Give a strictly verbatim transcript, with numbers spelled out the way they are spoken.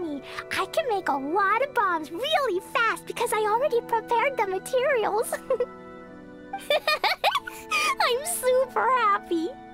me. I can make a lot of bombs really fast because I already prepared the materials. I'm super happy.